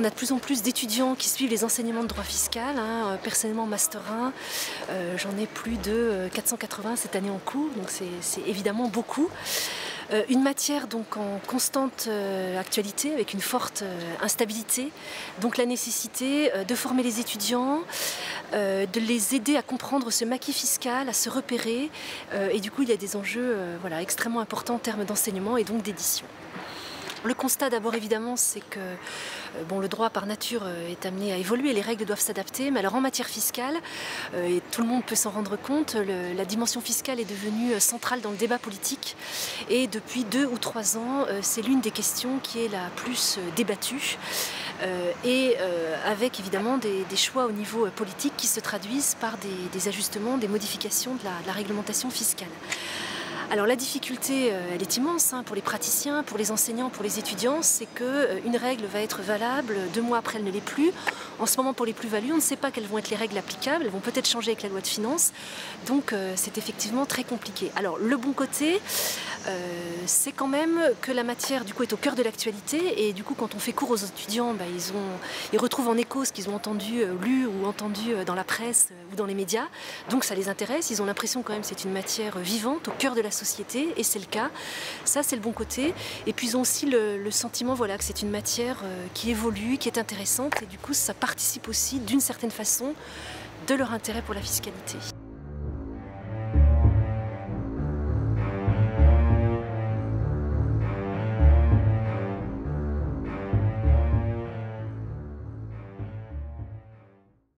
On a de plus en plus d'étudiants qui suivent les enseignements de droit fiscal. Personnellement, Master 1, j'en ai plus de 480 cette année en cours, donc c'est évidemment beaucoup. Une matière donc en constante actualité, avec une forte instabilité, donc la nécessité de former les étudiants, de les aider à comprendre ce maquis fiscal, à se repérer, et du coup il y a des enjeux extrêmement importants en termes d'enseignement et donc d'édition. Le constat d'abord évidemment c'est que le droit par nature est amené à évoluer, les règles doivent s'adapter, mais alors en matière fiscale, et tout le monde peut s'en rendre compte, la dimension fiscale est devenue centrale dans le débat politique et depuis 2 ou 3 ans c'est l'une des questions qui est la plus débattue avec évidemment des choix au niveau politique qui se traduisent par des ajustements, des modifications de la réglementation fiscale. Alors la difficulté, elle est immense pour les praticiens, pour les enseignants, pour les étudiants, c'est qu'une règle va être valable, 2 mois après elle ne l'est plus. En ce moment pour les plus-values, on ne sait pas quelles vont être les règles applicables, elles vont peut-être changer avec la loi de finances, donc c'est effectivement très compliqué. Alors le bon côté, c'est quand même que la matière du coup est au cœur de l'actualité et du coup quand on fait cours aux étudiants, ils retrouvent en écho ce qu'ils ont entendu, lu ou entendu dans la presse ou dans les médias, donc ça les intéresse, ils ont l'impression quand même que c'est une matière vivante au cœur de la société et c'est le cas, ça c'est le bon côté et puis ils ont aussi le sentiment que c'est une matière qui évolue, qui est intéressante et du coup ça participe aussi d'une certaine façon de leur intérêt pour la fiscalité.